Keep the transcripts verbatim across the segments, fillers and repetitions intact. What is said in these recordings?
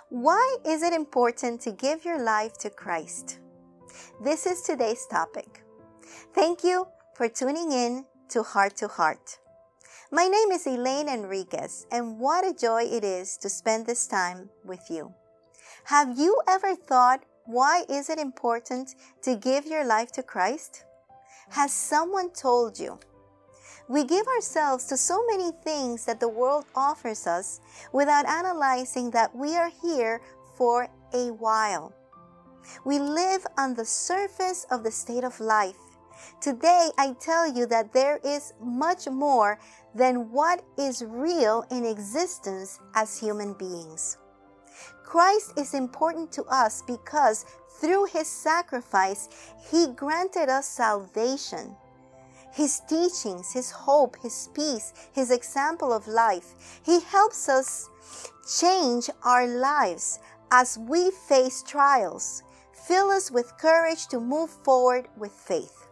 Why is it important to give your life to Christ? This is today's topic. Thank you for tuning in to Heart to Heart. My name is Elaine Enriquez, and what a joy it is to spend this time with you. Have you ever thought, why is it important to give your life to Christ? Has someone told you? We give ourselves to so many things that the world offers us without analyzing that we are here for a while. We live on the surface of the state of life. Today, I tell you that there is much more than what is real in existence as human beings. Christ is important to us because through His sacrifice, He granted us salvation. His teachings, His hope, His peace, His example of life. He helps us change our lives as we face trials. Fill us with courage to move forward with faith.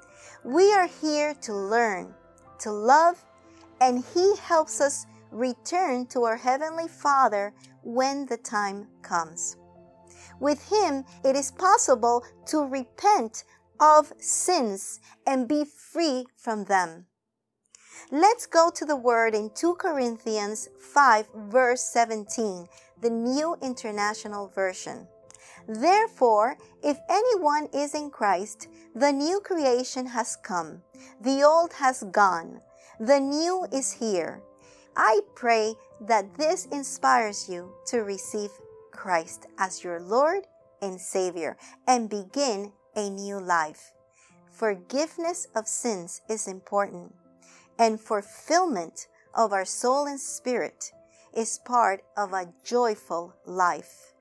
We are here to learn, to love, and He helps us return to our Heavenly Father when the time comes. With Him, it is possible to repent of sins and be free from them. Let's go to the word in Second Corinthians five, verse seventeen, the New International Version. Therefore, if anyone is in Christ, the new creation has come. The old has gone. The new is here. I pray that this inspires you to receive Christ as your Lord and Savior and begin a new life. Forgiveness of sins is important, and fulfillment of our soul and spirit is part of a joyful life.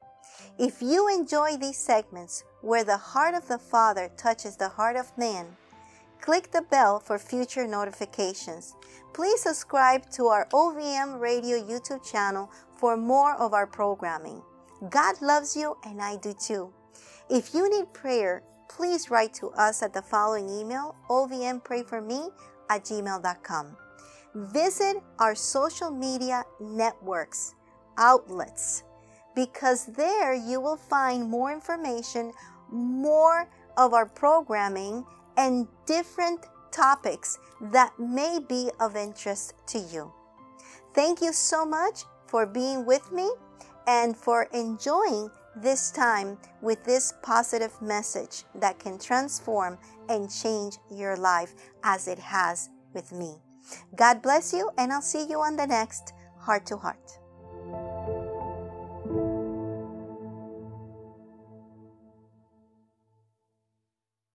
If you enjoy these segments where the heart of the Father touches the heart of man, click the bell for future notifications. Please subscribe to our O V M Radio YouTube channel for more of our programming. God loves you, and I do too. If you need prayer, please write to us at the following email, o v m pray for me at gmail dot com. Visit our social media networks, outlets, because there you will find more information, more of our programming, and different topics that may be of interest to you. Thank you so much for being with me and for enjoying this time with this positive message that can transform and change your life as it has with me. God bless you, and I'll see you on the next Heart to Heart.